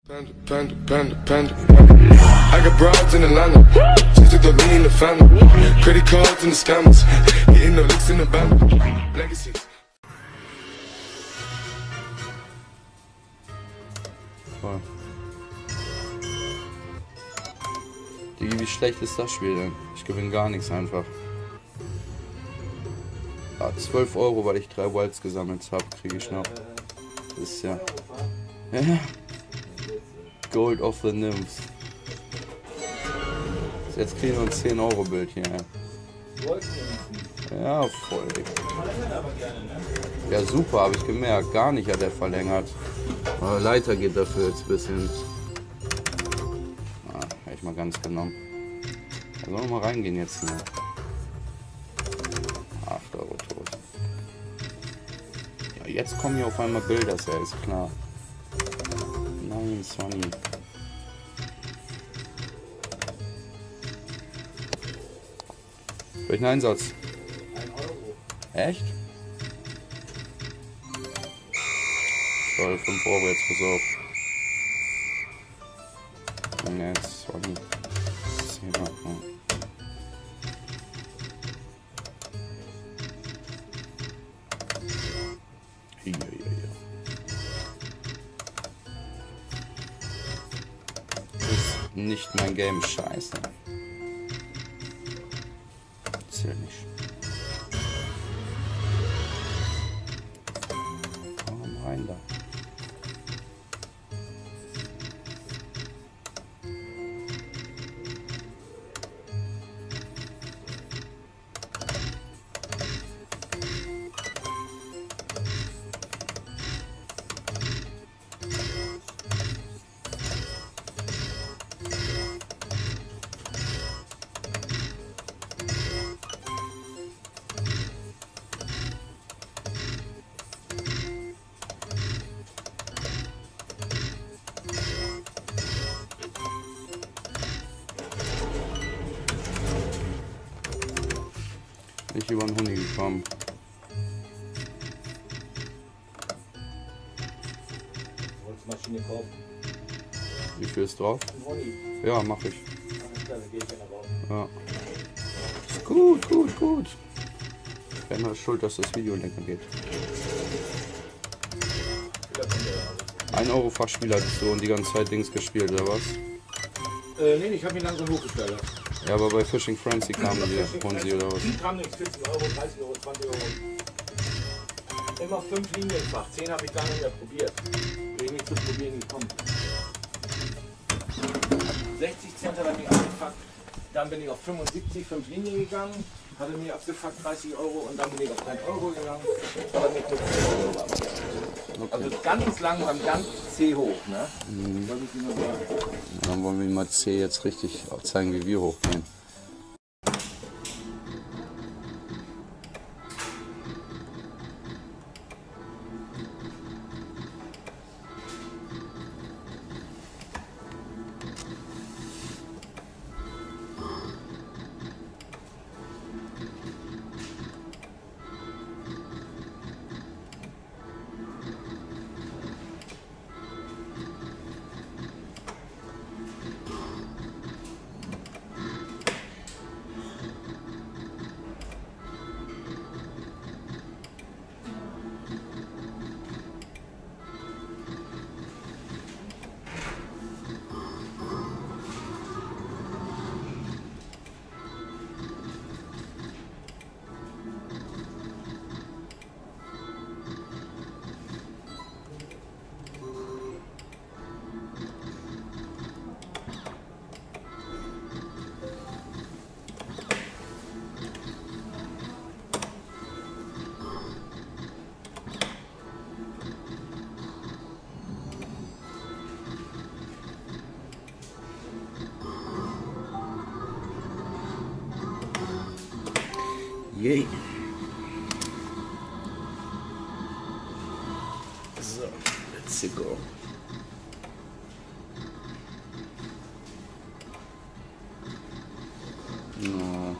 I got broads in Atlanta, just took the lean in the family, credit cards and the scammers, hitting the licks in the band, legacies. Voll. Digi, wie schlecht ist das Spiel denn? Ich gewinne gar nichts einfach. Ah, 12 Euro, weil ich 3 Wilds gesammelt habe, kriege ich noch. Das ist ja... Gold of the Nymphs. Jetzt kriegen wir ein 10 Euro Bild hier. Ja, voll. Ja, super, habe ich gemerkt. Gar nicht hat er verlängert. Aber Leiter geht dafür jetzt ein bisschen. Ah, hätte ich mal ganz genommen. Da sollen wir mal reingehen jetzt hier. 8 Euro tot. Ja, jetzt kommen hier auf einmal Bilder, ist ja, ist klar. Nein, Sonny. Welchen Einsatz? 1 Euro. Echt? Toll, 5 Euro jetzt, pass auf. Und jetzt, Sonny. 10 Euro. Hier. Ist nicht mein Game, scheiße. Zählt nicht. Komm rein da. Nicht über den Huni gekommen. Wolltest du Maschine kaufen? Wie viel ist drauf? Ein Huni. Ja, mach ich. Alles klar, dann geh ich ja nach Hause. Ja. Ist gut. Keiner ist schuld, dass das Video länger geht. 1 Euro Fachspieler hattest du und die ganze Zeit Dings gespielt, oder was? Nee, ich habe ihn langsam hochgestellt. Ja, aber bei Fishing Frenzy kamen die Honsi oder was? Die kamen nichts, 14 Euro, 30 Euro, 20 Euro. Immer 5 Linienfach, 10 habe ich gar nicht mehr probiert. Bin ich nicht zu probieren gekommen. 60 Cent hat er mir abgefuckt, dann bin ich auf 75, 5 Linien gegangen, hat er mir abgefuckt 30 Euro und dann bin ich auf 1 Euro gegangen, hat er mir kurz 10 Euro abgefuckt. Okay. Also ganz langsam, ganz C hoch, ne? Soll ich Ihnen nur sagen. Dann wollen wir mal C jetzt richtig zeigen, wie wir hochgehen. Yay. So, let's go. No.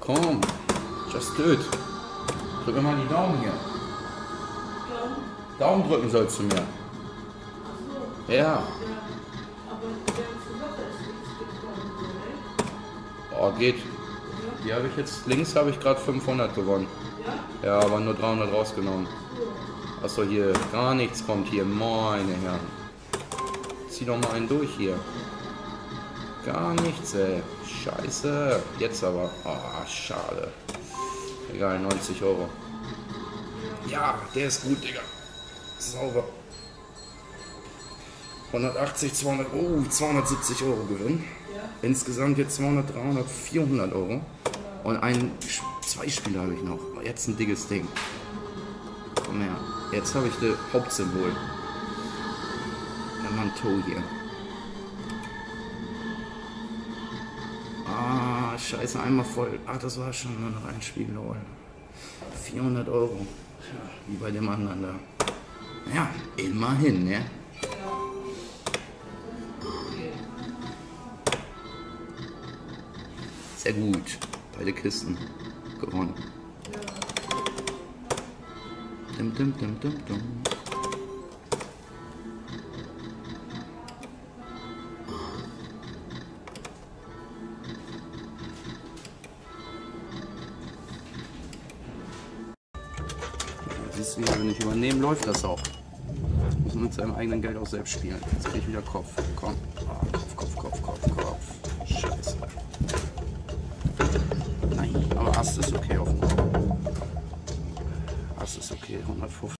Komm, just do it. Drück mir mal die Daumen hier. Daumen drücken sollst du mir. Ja. Oh, geht. Die habe ich jetzt, links habe ich gerade 500 gewonnen. Ja, aber nur 300 rausgenommen. Achso, hier, gar nichts kommt hier, meine Herren. Zieh doch mal einen durch hier. Gar nichts, ey. Scheiße. Jetzt aber. Oh, schade. Egal, 90 Euro. Ja, der ist gut, Digga. Sauber. 180, 200, 270 Euro Gewinn. Insgesamt jetzt 200, 300, 400 Euro. Und zwei Spiele habe ich noch. Jetzt ein dickes Ding. Komm her. Jetzt habe ich das Hauptsymbol. Der Manteau hier. Ah, scheiße, einmal voll. Ach, das war schon nur noch ein Spiel. 400 Euro. Ja, wie bei dem anderen da. Ja, immerhin, ne? Sehr gut. Beide Kisten gewonnen. Dum, dum, dum, dum, dum. Siehst du, wenn ich übernehme, läuft das auch. Muss man mit seinem eigenen Geld auch selbst spielen. Jetzt krieg ich wieder Kopf. Komm. Ah, Kopf. Scheiße. Nein, aber Ast ist okay auf dem Kopf. Ast ist okay, 150.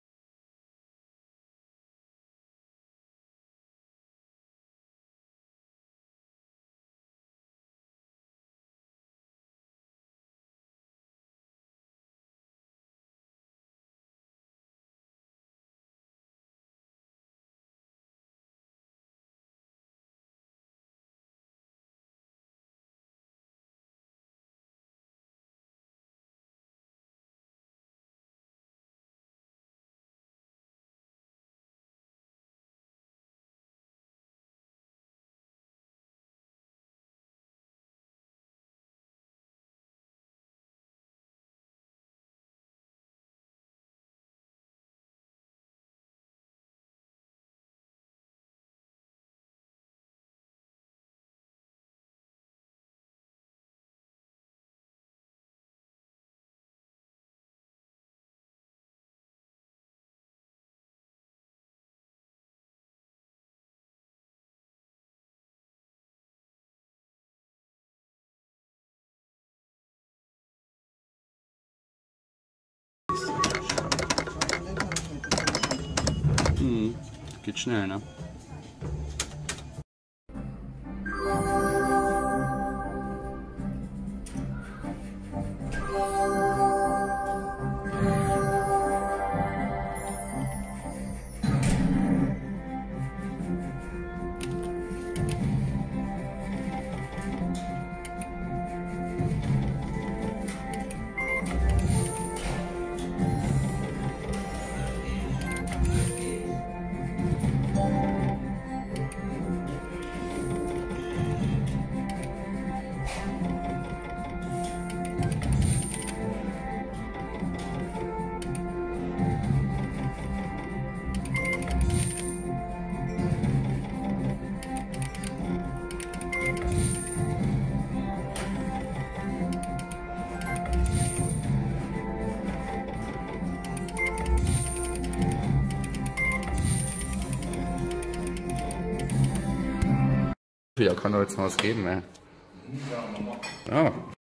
Geht schnell, ne? Ja, kann doch jetzt mal was geben, ey. Ja.